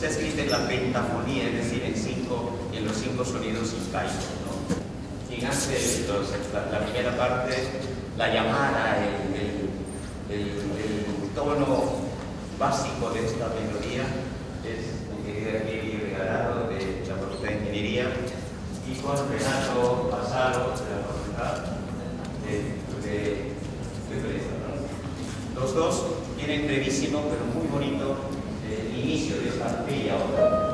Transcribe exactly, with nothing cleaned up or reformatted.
está escrita en la pentafonía, es decir, en, cinco, en los cinco sonidos incaicos, ¿no? Quien hace los, la, la primera parte, la llamada, el, el, el, el tono básico de esta melodía es el ingeniero Regalado de la Facultad de Ingeniería y con Renato Basalo de la Facultad de, de, de Fresno, ¿no? Los dos tienen brevísimo pero muy bonito el inicio de esta bella obra.